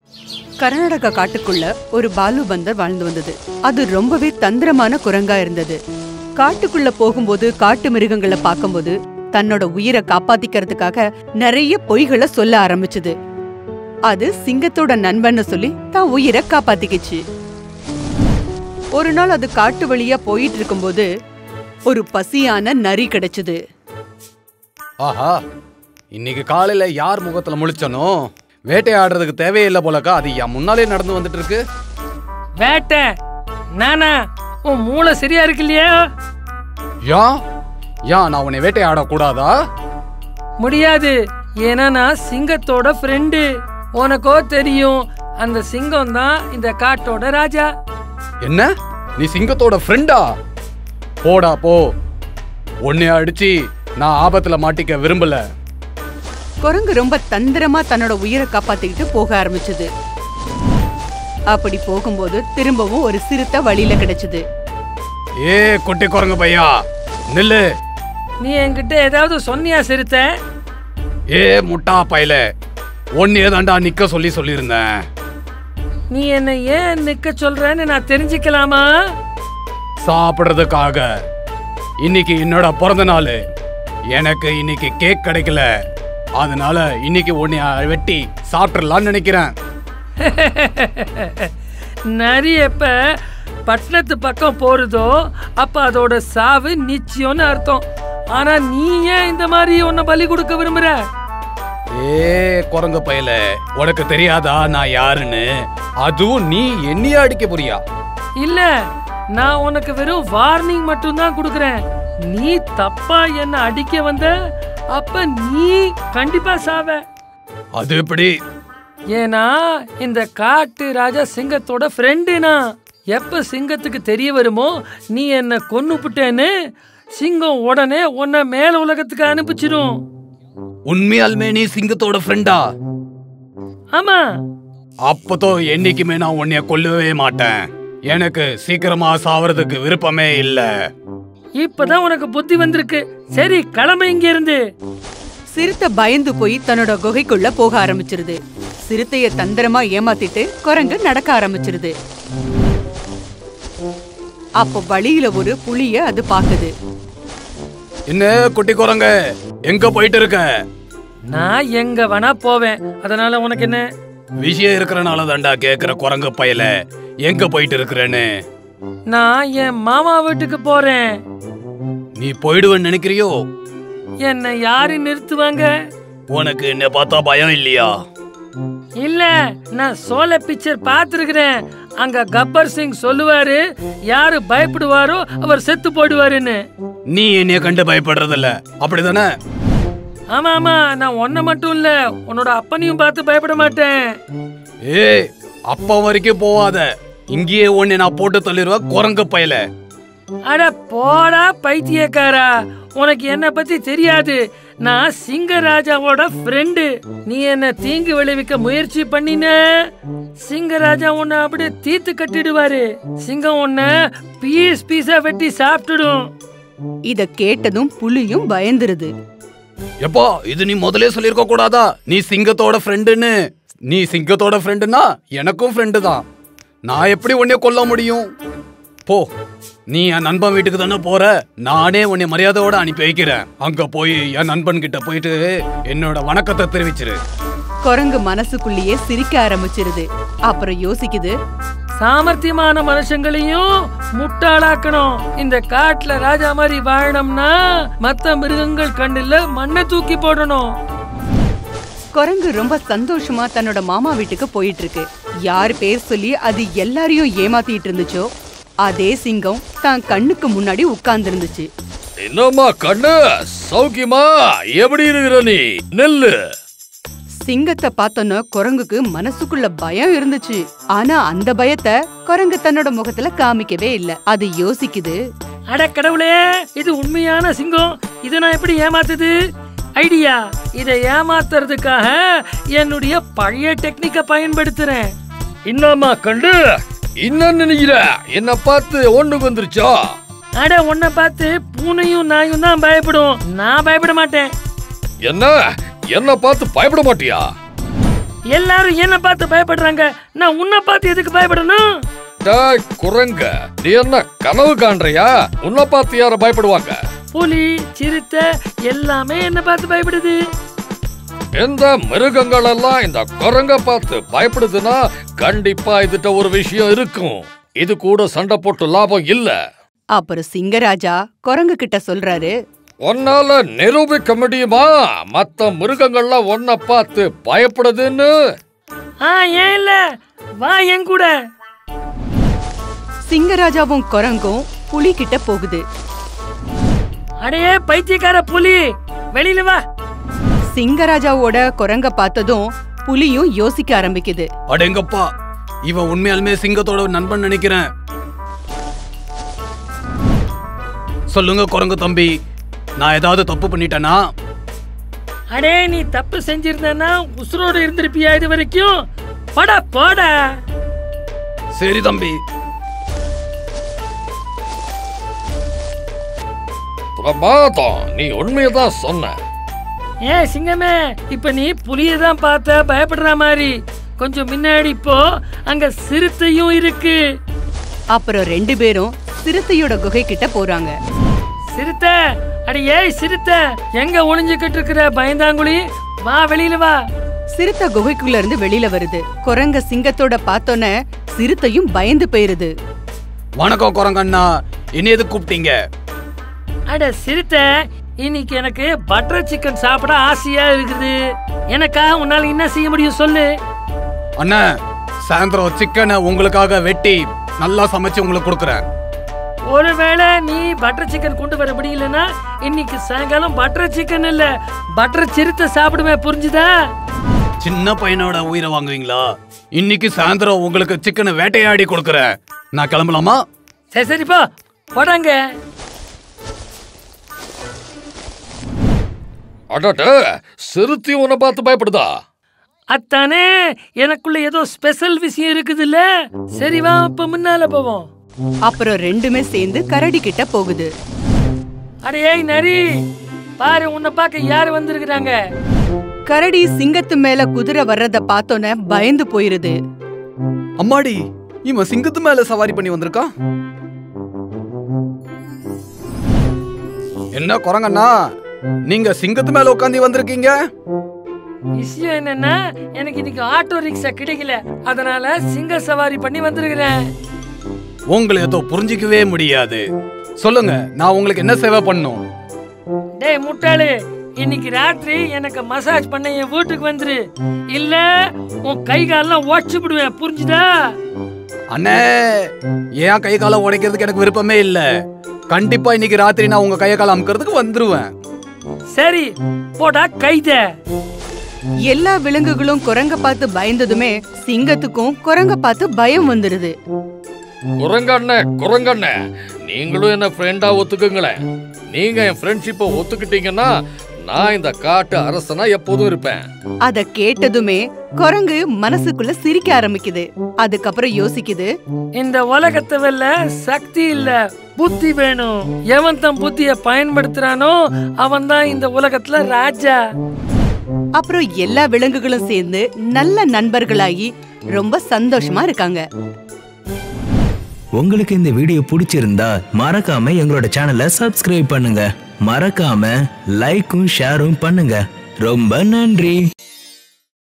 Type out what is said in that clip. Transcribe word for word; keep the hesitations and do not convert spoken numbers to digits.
கர்நாடகா காட்டுக்குள்ள ஒரு பாலு பந்தர் வாழ்ந்து வந்தது. அது ரொம்பவே தந்திரமான குரங்கா இருந்தது. காட்டுக்குள்ள போகும்போது காட்டு மிருகங்களை பார்க்கும்போது தன்னோட உயிரை காப்பாத்திக்கிறதுக்காக நிறைய பொய்களை சொல்ல ஆரம்பிச்சது. அது சிங்கத்தோட நண்பன்னு சொல்லி தான் உயிரை காப்பாத்திக்கிச்சு. ஒரு நாள் அது காட்டு வழியா போயிட்டு இருக்கும்போது ஒரு பசியான நரி கிடைச்சது. ஆஹா, இன்னைக்கு காலையில யார் முகத்துல முழிச்சனோ வேட்டையாடுறதுக்கு தேவையில்லை போலக்கா. அது என் முன்னாலே நடந்து வந்துட்டு இருக்கு. வேட்டை நானா? உன் மூளை சரியா இருக்கு இல்லையா? யா யா நான் உன்னை வேட்டையாட கூடாதா? முடியாது, ஏன்னா நான் சிங்கத்தோட ஃப்ரெண்டு. உனக்கோ தெரியும், அந்த சிங்கம் தான் இந்த காட்டோட ராஜா. என்ன, நீ சிங்கத்தோட ஃப்ரெண்டா? போடா போ, உன்னை அடிச்சு நான் ஆபத்துல மாட்டிக்க விரும்பல. குரங்கு ரொம்ப தந்திரமா தன்னோட உயிரை காப்பாத்திக்கிட்டு போக ஆரம்பிச்சது. அப்படி போகும்போது திரும்பவும் ஒரு சிறுத்தை வழியில கிடைச்சது. ஏ குட்டி குரங்கு பையா, நில்லு. நீ என்கிட்ட ஏதாவது சொன்னியா சிறுத்தை? ஏ முட்டா பையல, ஒன்னே தாண்டா நிக்க சொல்லி சொல்லியிருந்தேன். நீ என்ன ஏன் நிக்க சொல்றன்னு நான் தெரிஞ்சுக்கலாமா? சாப்பிடுறதுக்காக. இன்னைக்கு என்னோட பிறந்த நாள். எனக்கு இன்னைக்கு கேக் கிடைக்கல, அதனால இன்னைக்கு உன்னை வெட்டி சாப்பிடலாம்னு நினைக்கிறேன். நரி எப்ப பட்டணத்து பக்கம் போறதோ அப்ப அதோட சாவு நிச்சயம்னு அர்த்தம். ஆனா நீ ஏன் இந்த மாதிரி உன்னை பலி கொடுக்க விரும்புற? ஏ குரங்கு பயல, உனக்கு தெரியாதா நான் யாருன்னு? அதுவும் நீ என்னைய அடிக்க போறியா? இல்ல, நான் உனக்கு வெறும் வார்னிங் மட்டும் தான் கொடுக்கறேன். நீ தப்பா என்ன அடிக்க வந்த அப்ப நீ கண்டிப்பா சாவ. அது எப்படி? ஏன்னா இந்த காட்டு ராஜா சிங்கத்தோட ஃப்ரெண்டுனா. எப்ப சிங்கத்துக்கு தெரிய வருமோ நீ என்ன கொன்னுப்புட்டேன்னு, சிங்கம் உடனே உன்னை மேல உலகத்துக்கு அனுப்பிச்சிடும். உண்மையாலுமே நீ சிங்கத்தோட ஃப்ரெண்டா? ஆமா. அப்பதோ என்னைக்குமே நான் உன்னைய கொல்லவே மாட்டேன். எனக்கு சீக்கிரமா சாவறதுக்கு விருப்பமே இல்ல. இப்பதான் உனக்கு புத்தி வந்திருக்கு. சரி, கிளம்ப இங்க இருந்து. சிறுத்தை பயந்து போய் தன்னோட குகைக்குள்ள போக ஆரம்பிச்சிருது. சிறுத்தைய தந்திரமா ஏமாத்திட்டு குரங்கு நடக்க ஆரம்பிச்சிருது. அப்போ வழியில ஒரு புலிய அது பாக்குது. என்ன குட்டி குரங்கு, எங்க போயிட்டு இருக்க? நான் எங்க வேணா போவேன், அதனால உனக்கு என்ன? விஷயம் இருக்கிறனால தாண்டா கேக்குற குரங்கு பயல, எங்க போயிட்டு இருக்கிறேன்னு. நான் என் மாமா வீட்டுக்கு போறேன். நீ போயிடுவேன்னு நினைக்கிறியோ? என்ன யாரு நிறுத்துவாங்க? உனக்கு என்ன பார்த்தா பயம் இல்லையா? இல்ல, நான் சோல பிக்சர் பாத்துருக்கிறேன். அங்க கப்பர் சிங் சொல்லுவாரு, யாரு பயப்படுவாரோ அவர் செத்து போடுவாருன்னு. நீ என்னைய கண்டு பயப்படுறதில்ல, அப்படிதானே? ஆமா ஆமா, நான் ஒன்ன மட்டும் இல்ல, உன்னோட அப்பனையும் பார்த்து பயப்பட மாட்டேன். ஏய், அப்ப வரைக்கும் போவாத. இங்கேயே ஒண்ணு நான் போட்டு தள்ளிடுவேன் குரங்கு பயல. அட போடா பைத்தியக்காரா, உனக்கு என்ன பத்தி தெரியாது. நான் சிங்கராஜாவோட ஃப்ரெண்டு. நீ என்ன தீங்கு விளைவிக்க முயற்சி பண்ணின, சிங்கராஜா உன்னை அப்படியே தீத்து கட்டிடுவாரு. சிங்கம் உன்னை பீஸ் பீஸா வெட்டி சாப்பிட்டுடும். இத கேட்டதும் புலியும் பயந்துருது. எப்பா, இது நீ முதலே சொல்லிருக்க கூடாதா? நீ சிங்கத்தோட ஃப்ரெண்டுன்னு. நீ சிங்கத்தோட ஃப்ரெண்டுன்னா எனக்கும் ஃப்ரெண்டு தான். நான் எப்படி உன்னை கொல்ல முடியும்? போ, நீ என் நண்பன் வீட்டுக்கு தானே போற. நானே உன்னை மரியாதையோட அனுப்பி வைக்கிறேன். அங்க போய் என் நண்பன் கிட்ட போயிட்டு என்னோட வணக்கத்தை தெரிவிச்சிரு. குரங்கு மனசுக்குள்ளேயே சிரிக்க ஆரம்பிச்சிருது. அப்புறம் யோசிக்குது, சாமர்த்தியமான மனுஷங்களையும் முட்டாளாக்கணும். இந்த காட்டுல ராஜா மாதிரி வாழணும்னா மத்த மிருகங்கள் கண்ணுல மண்ணை தூக்கி போடணும். குரங்கு ரொம்ப சந்தோஷமா தன்னோட மாமா வீட்டுக்கு போயிட்டு இருக்கு. யார் பேர் சொல்லி அது எல்லாரையும் ஏமாத்திட்டு இருந்துச்சோ அதே சிங்கம் தான் கண்ணுக்கு முன்னாடி உட்கார்ந்து இருந்துச்சு. என்னம்மா கண்ணு, சௌக்கியமா? எப்படி இருக்கிற நீ? நெல்லு. சிங்கத்தை பார்த்தோன்னு குரங்குக்கு மனசுக்குள்ள பயம் இருந்துச்சு. ஆனா அந்த பயத்தை குரங்கு தன்னோட முகத்துல காமிக்கவே இல்ல. அது யோசிக்குது, அட கடவுளே, இது உண்மையான சிங்கம். இத நான் எப்படி ஏமாத்துது? ஐடியா, இதை ஏமாத்துறதுக்காக என்னுடைய பழைய டெக்னிக்க பயன்படுத்துறேன். என்னம்மா கண்ணு, என்ன நினைக்கிற? என்ன பார்த்து ஒண்ணுக்கு வந்துருச்சா? அட, உன்னை பார்த்து பூனையும் நாயும் தான் பயப்படும், நான் பயப்பட மாட்டேன். என்ன, என்ன பார்த்து பயப்பட மாட்டியா? எல்லாரும் என்ன பார்த்து பயப்படுறாங்க, நான் உன்னை பார்த்து எதுக்கு பயப்படணும்? டேய் குரங்க, நீ என்ன கனவு காண்றியா? உன்னை பார்த்து யார பயப்படுவாங்க? புலி, சிறுத்தை எல்லாமே என்ன பார்த்து பயப்படுது. இந்த மிருகங்கள் எல்லாம் இந்த குரங்க பார்த்து பயப்படுதுன்னா கண்டிப்பா இதுட்ட ஒரு விஷயம் இருக்கும். இது கூட சண்டை போட்டு லாபம் இல்ல. அப்புறம் சிங்கராஜா குரங்கு கிட்ட சொல்றாரு, உன்னால நிரூபிக்க முடியுமா மத்த மிருகங்கள்லாம் ஒன்ன பார்த்து பயப்படுதுன்னு? ஆ, ஏன் இல்ல, வா என் கூட. சிங்கராஜாவும் குரங்கும் புலி கிட்ட போகுது. அடையே பைத்தியக்கார புலி, வெளியில வா. சிங்கராஜாவோட குரங்க பார்த்ததும் புலியும் யோசிக்க ஆரம்பிக்குது. அடேங்கப்பா, இவன் உண்மையாலுமே சிங்கத்தோட நண்பன் நினைக்கிறேன். சொல்லுங்க குரங்கு தம்பி, நான் ஏதாவது தப்பு பண்ணிட்டேனா? அடே, நீ தப்பு செஞ்சிருந்தா உசுரோடு இருந்திருப்பியா இது வரைக்கும்? போடா போடா. சரி தம்பி. பிரமாதம், நீ உண்மையதான் சொன்ன. ஏ சிங்கமே, இப்ப நீ புலியதான் பார்த்த பயப்படுற மாதிரி. கொஞ்சம் முன்னாடி போ, அங்க சிறுத்தையும் இருக்கு. அப்புறம் ரெண்டு பேரும் சிறுத்தையோட குகை கிட்ட போறாங்க. சிறுத்தை, அடி ஏய் சிறுத்தை, எங்க ஒளிஞ்சுக்கிட்டு இருக்கிற பயந்தாங்குழி? வா வெளியில வா. சிறுத்தை குகைக்குள்ள இருந்து வெளியில வருது. குரங்க சிங்கத்தோட பார்த்தோன்னே சிறுத்தையும் பயந்து போயிருது. வணக்கம் குரங்கண்ணா, என்ன எது கூப்பிட்டீங்க? அட சிறுத்தை, இன்னைக்கு எனக்கு பட்டர் சிக்கன் சாப்பிட ஆசையா இருக்குது. எனக்கா உன்னால என்ன செய்ய முடியும் சொல்லு? அண்ணா, சாயந்தரம் சிக்கனை உங்களுக்காக வெட்டி நல்லா சமைச்சு உங்களுக்கு கொடுக்குறேன். ஒருவேளை நீ பட்டர் சிக்கன் கொண்டு வர முடியலன்னா இன்னைக்கு சாயங்காலம் பட்டர் சிக்கன் இல்ல பட்டர் சிறுத்தை சாப்பிடுவேன், புரிஞ்சுதா? சின்ன பையனோட உயிரை வாங்குவீங்களா? இன்னைக்கு சாயந்தரம் உங்களுக்கு சிக்கனை வேட்டையாடி கொடுக்குறேன். நான் கிளம்பலாமா? சரி சரி போ, போடாங்க. அடட, சிறுத்தை உன்னை பார்த்து பயப்படுதா? அத்தானே, எனக்குள்ள ஏதோ ஸ்பெஷல் விஷயம் இருக்குதுல்ல. சரி வா, இப்ப முன்னால போவோம். அப்புறம் ரெண்டுமே சேர்ந்து கரடி கிட்ட போகுது. அடே ஏய் நரி, பாரு உன்னை பார்க்க யாரு வந்திருக்கிறாங்க. கரடி சிங்கத்து மேல குதிரை வர்றத பார்த்தோன்னே பயந்து போயிருது. அம்மாடி, இவன் சிங்கத்து மேல சவாரி பண்ணி வந்திருக்கான். என்ன குரங்கண்ணா, நீங்க சிங்கத்து மேல உட்காந்து வந்திருக்கீங்க? விஷயம் என்னன்னா, எனக்கு இன்னைக்கு ஆட்டோ ரிக்ஷா கிடைக்கல, அதனால சிங்க சவாரி பண்ணி வந்திருக்கிறேன். உங்களை ஏதோ புரிஞ்சிக்கவே முடியாது. சொல்லுங்க, நான் உங்களுக்கு என்ன சேவை பண்ணும்? டேய் முட்டாளு, இன்னைக்கு ராத்திரி எனக்கு மசாஜ் பண்ண என் வீட்டுக்கு வந்துரு, இல்ல உன் கை காலெல்லாம் உடைச்சு விடுவேன், புரிஞ்சுதா? அண்ணே, ஏன் கை காலை உடைக்கிறதுக்கு எனக்கு விருப்பமே இல்ல. கண்டிப்பா இன்னைக்கு ராத்திரி நான் உங்க கையை காலை அமுக்கிறதுக்கு வந்துருவேன். சரி போடா கைத. எல்லா விலங்குகளும் குரங்க பார்த்து பயந்ததுமே சிங்கத்துக்கும் குரங்க பார்த்து பயம் வந்துருது. குரங்கண்ண குரங்கண்ண, நீங்களும் என்ன ஃப்ரெண்டா ஒத்துக்குங்களேன். நீங்க என் ஃப்ரெண்ட்ஷிப்பை ஒத்துக்கிட்டீங்கன்னா நான் இந்த காட்டு அரசனா எப்போதும் இருப்பேன். அத கேட்டதுமே குரங்கு மனசுக்குள்ள சிரிக்க ஆரம்பிக்குது. அதுக்கப்புறம் யோசிக்குது, இந்த உலகத்தை வெல்ல சக்தி இல்ல, புத்தி வேணும். எவன் தன் புத்திய பயன்படுத்துறானோ அவன் தான் இந்த உலகத்துல ராஜா. அப்புறம் எல்லா விலங்குகளும் சேர்ந்து நல்ல நண்பர்களாகி ரொம்ப சந்தோஷமா இருக்காங்க. உங்களுக்கு இந்த வீடியோ பிடிச்சிருந்தா மறக்காம எங்களோட சேனலை சப்ஸ்கிரைப் பண்ணுங்க. மறக்காம லைக்கும் ஷேரும் பண்ணுங்க. ரொம்ப நன்றி.